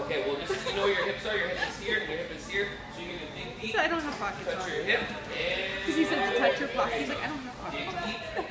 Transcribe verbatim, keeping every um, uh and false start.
Okay, well just so you know where your hips are, your hip is here, and your hip is here. So you can dig deep. So I don't have pockets Touch on. your hip. Because he said to touch your pocket. He's like, I don't have pockets. Dig deep.